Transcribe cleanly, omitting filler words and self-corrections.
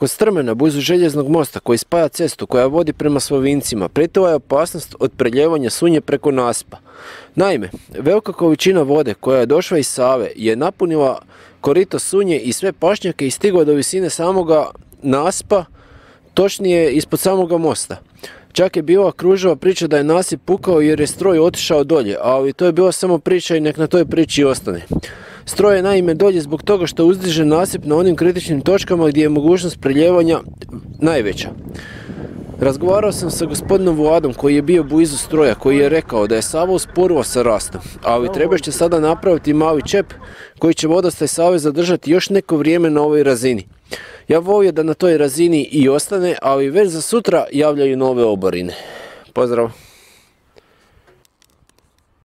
Kod strmena blizu željeznog mosta koji spaja cestu koja vodi prema Slovincima pretila je opasnost od preljevanja Sunje preko nasipa. Naime, velika količina vode koja je došla iz Save je napunila korito Sunje i sve pašnjake i stigla do visine samoga nasipa, točnije ispod samoga mosta. Čak je bila kružila priča da je nasip pukao jer je stroj otišao dolje, ali to je bila samo priča i nek na toj priči ostane. Stroj je naime dolje zbog toga što uzdiže nasip na onim kritičnim točkama gdje je mogućnost preljevanja najveća. Razgovarao sam sa gospodinom Vladom koji je bio blizu stroja, koji je rekao da je Sava usporila sa rastom, ali trebaš će sada napraviti mali čep koji će vodostaj Save zadržati još neko vrijeme na ovoj razini. Ja volio da na toj razini i ostane, ali već za sutra javljaju nove oborine. Pozdrav!